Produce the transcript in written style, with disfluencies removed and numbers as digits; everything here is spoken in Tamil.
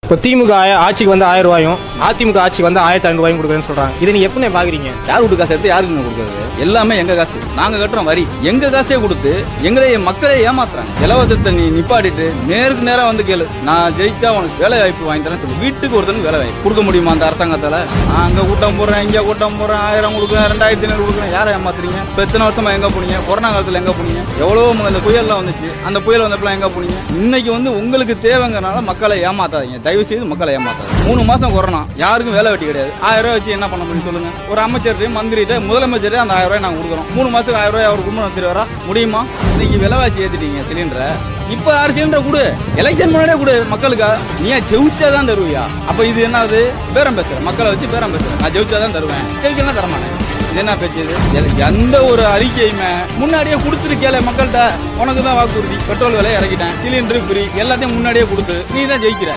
இப்போ திமுக ஆட்சிக்கு வந்து 1000 ரூபாயும் அதிமுக ஆட்சிக்கு வந்து 1500 ரூபாயும் கொடுக்குறேன்னு சொல்றாங்க. இதை நீங்க எப்படி பாக்குறீங்க? யார் வீட்டு காசு எடுத்து யாருக்கு கொடுக்குறது? எல்லாமே எங்க காசு, நாங்க கட்டுறோம் வரி. எங்க காசே கொடுத்து எங்களே மக்களே ஏமாத்துறாங்க. இலவசத்தை நீ நிப்பாட்டிட்டு நேருக்கு நேரா வந்து கேளு, நான் ஜெயிச்சா உனக்கு வேலை வாய்ப்பு வாங்கி தரேன் சொல்லு. வீட்டுக்கு ஒருத்தனுக்கு வேலை வாய்ப்பு கொடுக்க முடியுமா அந்த அரசாங்கத்தால? அங்க கூட்டம் போடுறேன், இங்க கூட்டம் போடுறேன், 1000 கொடுக்குறேன், 2500 கொடுக்குறேன். யாரை ஏமாத்துறீங்க? இப்ப எத்தனை வருஷமா எங்க போனீங்க? கொரோனா காலத்துல எங்க போனீங்க? எவ்வளவு அந்த புயல்லாம் வந்துச்சு, அந்த புயல் வந்தப்பெல்லாம் எங்க போனீங்க? இன்னைக்கு வந்து உங்களுக்கு தேவைங்கிறனால மக்களை ஏமாத்தாதீங்க, தயவு செய்து மக்களை ஏமாத்தாதீங்க. 3 மாசம் கொரோனா, யாருக்கும் வேலை வெட்டி கிடையாது. 1000 ரூபாய் வச்சு என்ன பண்ண முடியும் சொல்லுங்க? ஒரு அமைச்சர் மந்திரிட்ட முதலமைச்சர் அந்த 1000 ரூபாய் நாங்க கொடுக்குறோம். 3 மாசத்துக்கு 1000 ரூபாய் அவர் குடும்பம் வச்சிருவாரா? முடியுமா? இன்னைக்கு விலைவாசி ஏத்திட்டீங்க சிலிண்டரை. இப்ப 6 சிலிண்டர் கொடு, எலெக்ஷன் முன்னாடியே கொடு மக்களுக்கு. நீ ஜெயிச்சாதான் தருவியா? அப்ப இது என்னது? பேரம் பேசுற, மக்களை வச்சு பேரம் பேசுற. நான் ஜெயிச்சாதான் தருவேன், ஜெயிக்கலாம் தரமாட்டேன். இது என்ன பேச்சு? எந்த ஒரு அறிக்கையுமே முன்னாடியே கொடுத்துருக்கேல மக்கள்கிட்ட. உனக்கு தான் வாக்குறுதி, பெட்ரோல் விலை இறக்கிட்டேன், சிலிண்டர் ஃப்ரீ, எல்லாத்தையும் முன்னாடியே கொடுத்து நீ தான் ஜெயிக்கிற.